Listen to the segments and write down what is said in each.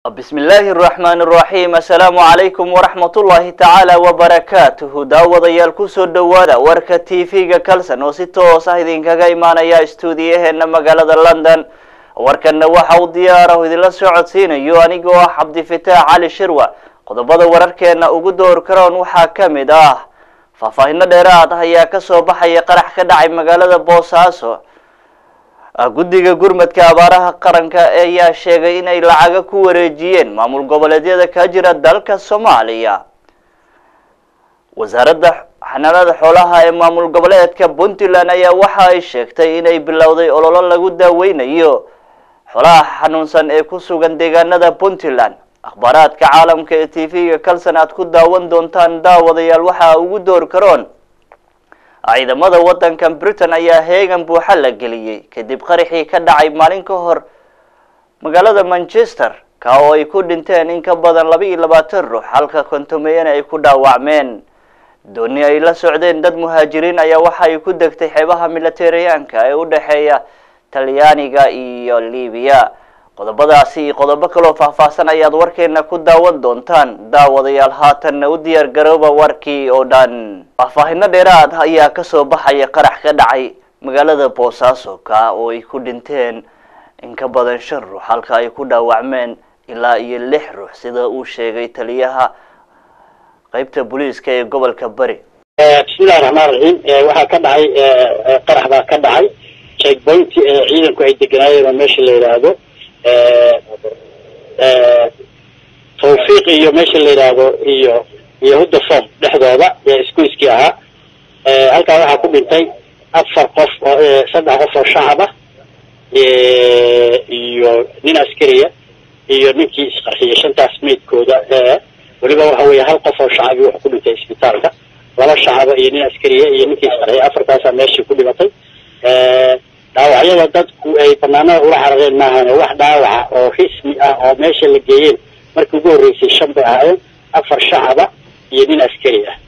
بسم الله الرحمن الرحيم. السلام عليكم ورحمة الله تعالى وبركاته. داوديال كسو دوادا وركا تيفيغا كالسن وسيتو سايدين كاغا إيمانا يا استوديوه إنما قالة لندن وركا نواحا وديارة وذي لسعود سينا يوانيقو حبدي فتاة علي شروة قدبادا وركا ناوغدور كرون وحاكمي داه فافاهنا ديرات هيا كسو بحي قرح كدعي مقالة بوساسو guddiga gurmadka abaaraha qaranka ayaa sheegay inay lacaga ku wareejiyeen maamul goboleedyada ka jira dalka Soomaaliya. Wasaaradda Xanaanada Xoolaha ee maamul goboleedka Puntland ayaa waxa ay sheegtay inay bilowday olole lagu daaweynayo xoolaha xanuunsan ee ku sugan deegaanada Puntland. Akhbaaraadka caalamka ee TV-ga kalsan aad ku daawan doontaan daawadayaal waxa ugu door karoon ciidamada wadanka Britain ayaa heegan buuxa la geliyay kadib qaraxii ka dhacay maalin ka hor magaalada Manchester ka oo ay ku dhinteen in ka badan 22 ruux halka kontomeeyana ay ku dhaawacmeen. dooni ay la socdeen dad muhaajiriin ayaa waxa ay ku degtay xeebaha Mediterranean-ka ee u dhaxeeya Talyaaniga iyo Liibiya. qodobadaasi qodobo kale oo faahfaahsan ayaad warkeena ku daawan doontaan daawadayaal haatan u diyaar garooba warkii oo dhan. faahfaahinno dheeraad ayaa ka soo baxaya qarax ka dhacay magaalada Boosaaso ka oo ay ku dhinteen in ka badan 5 ruux halka ay ku dhaawacmeen ilaa iyo 6 ruux sida uu sheegay taliyaha qaybta booliiska ee gobolka Bari. bismillaahir rahmaanir rahiim waxa ka dhacay qarax baa ka dhacay checkpoint ciidanku ay deganaayeen meesha la yiraahdo توفيق iyo meesha la yiraahdo iyo hudda form dhexdooda ee isku iski aha halka waxa ku dhintay 4 qof oo 3 qof oo shacab ah iyo nin askari ah iyo ninkii isqarxiyay shantaas meedkooda waliba waxa weeye hal qof oo shacab ah ku dhintay isbitaalka laba shacab iyo nin askari ah iyo ninkii isqarxiyay afartaas meeshii ku dhimatay dhaawacyada dadku ay banaanada ula xarareen maahan wax dhaawaca oo xismi ah oo meesha la geeyeen markii ugu horeysay 5 bay ahaayeen 4 shacab iyo nin askari ah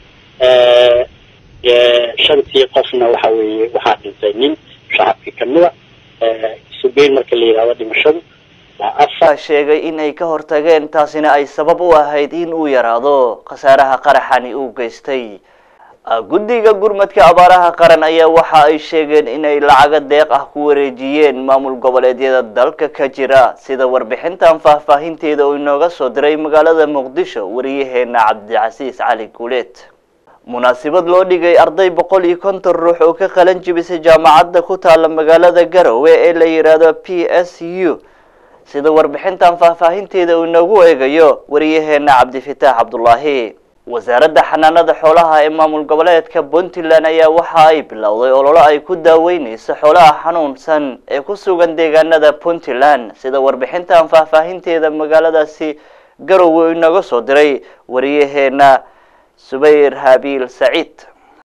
shantii qofna waxa weeye waxa dhintay nin shacabkii kamida suubeyn marka la yiraahdo dhimashadu waa sheegay in ay ka hortageen taasina ay sabab u ahayd in uu yaraado khasaaraha qaraxani uu geystay. guddiga gurmadka abaaraha qaran ayaa waxa ay sheegeen inay lacaga deeq ah ku wareejiyeen maamul goboleedyada dalka ka jira sida warbixintan faahfaahinteeda oo inooga soo diray magaalada Muqdisho wariyaheena Cabdicasiis Cali Guuleed. munaasabad loo dhigay arday 150 ruux oo ka qalan jibisay jaamacadda ku taala magaalada Garowe ee la yiraahdo PSU sida warbixintan faahfaahinteeda oo inoogu eegayo wariyaheena Cabdifataax Cabdullaahi. wasaaradda xanaanada xoolaha ee maamul goboleedka Puntland ayaa waxa ay bilowday olole ay ku daaweynayso xoolaha xanuunsan ee ku sugan deegaanada Puntland sida warbixintan faahfaahinteeda magaaladaasi Garowe inaga soo diray wariyaheena Subayr Habil Saciid.